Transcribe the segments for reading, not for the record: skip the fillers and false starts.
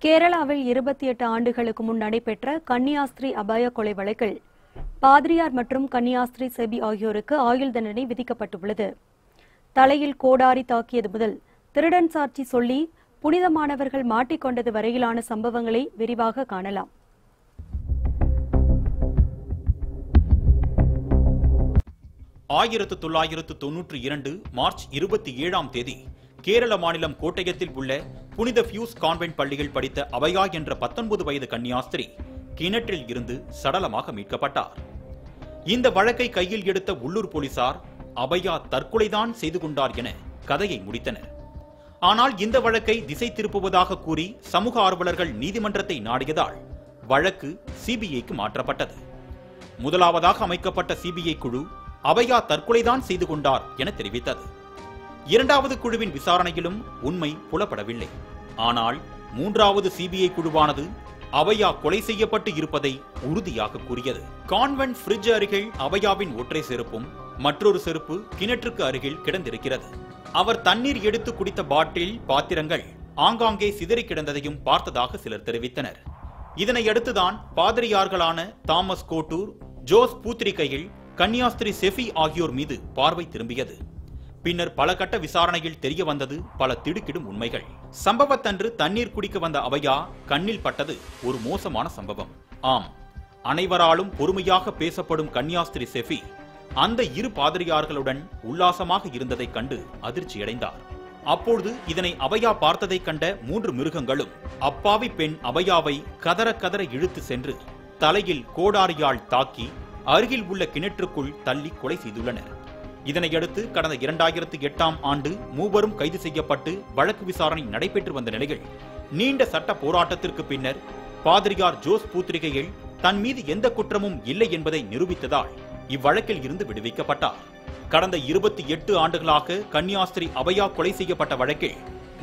கேரளாவில் 28 ஆண்டுகளுக்கு முன் நடைபெற்ற கன்னியாஸ்திரி அபய கொலை வழக்கில் பாதிரியார் மற்றும் கன்னியாஸ்திரி செபி ஆகியோருக்கு ஆயுள் தண்டனை விதிக்கப்பட்டுள்ளது. தலையில் கோடாரி தாக்கியது முதல் திருடன் சாட்சி சொல்லி புனிதமானவர்கள் மாட்டிக்கொண்டது வரையிலான சம்பவங்களை விரிவாக காணலாம். மார்ச் 27ஆம் தேதி கேரள மாநிலம் கோட்டயத்தில் உள்ள புனித பியூஸ் கான்வென்ட் பள்ளியில் படித்த அபயா என்ற 19 வயது கன்னியாஸ்திரி கிணற்றில் இருந்து சடலமாக மீட்கப்பட்டார். இந்த வழக்கை கையில் எடுத்த உள்ளூர் போலீசார் அபயா தற்கொலைதான் செய்து கொண்டார் என கதையை முடித்தனர். ஆனால் இந்த வழக்கை திசை திருப்புவதாக கூறி சமூக ஆர்வலர்கள் நீதிமன்றத்தை நாடியதால் வழக்கு சிபிஐக்கு மாற்றப்பட்டது. முதலாவதாக அமைக்கப்பட்ட சிபிஐ குழு அபயா தற்கொலைதான் செய்து கொண்டார் என தெரிவித்தது. இரண்டாவது குழுவின் விசாரணையிலும் உண்மை புலப்படவில்லை. ஆனால் மூன்றாவது சிபிஐ குழுவானது அபயா கொலை செய்யப்பட்டு இருப்பதை உறுதியாக கூறியது. கான்வென்ட் பிரிட்ஜ் அருகில் அபயாவின் ஒற்றை செருப்பும் மற்றொரு செருப்பு கிணற்றுக்கு அருகில் கிடந்திருக்கிறது. அவர் தண்ணீர் எடுத்து குடித்த பாட்டில், பாத்திரங்கள் ஆங்காங்கே சிதறி கிடந்ததையும் பார்த்ததாக சிலர் தெரிவித்தனர். இதனையடுத்துதான் பாதிரியார்களான தாமஸ் கோட்டூர், ஜோஸ் பூத்திரிகையில் கன்னியாஸ்திரி செஃபி ஆகியோர் மீது பார்வை திரும்பியது. பின்னர் பல கட்ட விசாரணையில் தெரிய வந்தது பல திடுக்கிடும் உண்மைகள். சம்பவத்தன்று தண்ணீர் குடிக்க வந்த அபயா கண்ணில் பட்டது ஒரு மோசமான சம்பவம். ஆம், அனைவராலும் பொறுமையாக பேசப்படும் கன்னியாஸ்திரி செஃபி அந்த இரு பாதிரியார்களுடன் உல்லாசமாக இருந்ததை கண்டு அதிர்ச்சியடைந்தார். அப்பொழுது இதனை அபயா பார்த்ததை கண்ட 3 மிருகங்களும் அப்பாவி பெண் அபயாவை கதற கதற இழுத்து சென்று தலையில் கோடாரியால் தாக்கி அருகில் உள்ள கிணற்றுக்குள் தள்ளி கொலை செய்துள்ளனர். இதனையடுத்து கடந்த 2008ஆம் ஆண்டு மூவரும் கைது செய்யப்பட்டு வழக்கு விசாரணை நடைபெற்று வந்த நிலையில் நீண்ட சட்ட போராட்டத்திற்கு பின்னர் பாதிரியார் ஜோஸ் பூத்திரிகையில் தன் மீது எந்த குற்றமும் இல்லை என்பதை நிரூபித்ததால் இவ்வழக்கில் இருந்து விடுவிக்கப்பட்டார். கடந்த 28 ஆண்டுகளாக கன்னியாஸ்திரி அபயா கொலை செய்யப்பட்ட வழக்கில்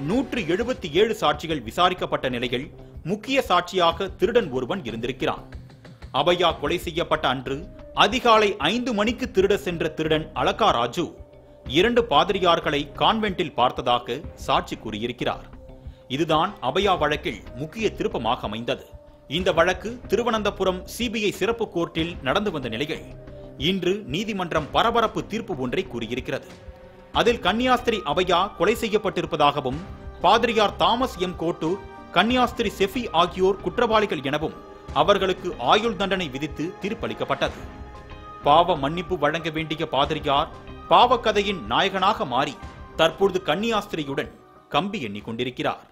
177 சாட்சிகள் விசாரிக்கப்பட்ட நிலையில் முக்கிய சாட்சியாக திருடன் ஒருவன் இருந்திருக்கிறான். அபயா கொலை செய்யப்பட்ட அன்று அதிகாலை 5 மணிக்கு திருட சென்ற திருடன் அலகா ராஜு 2 பாதிரியார்களை கான்வென்ட்டில் பார்த்ததாக சாட்சி கூறியிருக்கிறார். இதுதான் அபயா வழக்கில் முக்கிய திருப்பமாக அமைந்தது. இந்த வழக்கு திருவனந்தபுரம் சிபிஐ சிறப்பு கோர்ட்டில் நடந்து வந்த நிலையில் இன்று நீதிமன்றம் பரபரப்பு தீர்ப்பு ஒன்றை கூறியிருக்கிறது. அதில் கன்னியாஸ்திரி அபயா கொலை செய்யப்பட்டிருப்பதாகவும் பாதிரியார் தாமஸ் எம் கோட்டூர், கன்னியாஸ்திரி செஃபி ஆகியோர் குற்றவாளிகள் எனவும் அவர்களுக்கு ஆயுள் தண்டனை விதித்து தீர்ப்பளிக்கப்பட்டது. பாவ மன்னிப்பு வழங்க வேண்டிய பாதிரியார் பாவக்கதையின் நாயகனாக மாறி தற்பொழுது கன்னியாஸ்திரியுடன் கம்பி எண்ணிக் கொண்டிருக்கிறார்.